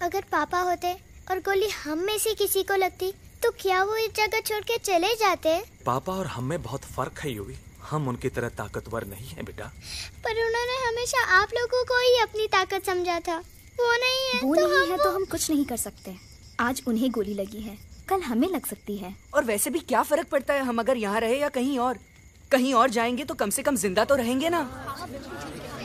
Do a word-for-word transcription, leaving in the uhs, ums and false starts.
अगर पापा होते और गोली हम में से किसी को लगती तो क्या वो इस जगह छोड़ के चले जाते? पापा और हम में बहुत फर्क है यूवी। हम उनकी तरह ताकतवर नहीं है बेटा। पर उन्होंने हमेशा आप लोगों को ही अपनी ताकत समझा था। वो नहीं है वो तो नहीं हम है वो... तो हम कुछ नहीं कर सकते। आज उन्हें गोली लगी है, कल हमें लग सकती है। और वैसे भी क्या फर्क पड़ता है हम अगर यहाँ रहे या कहीं और? कहीं और जाएंगे तो कम से कम जिंदा तो रहेंगे ना।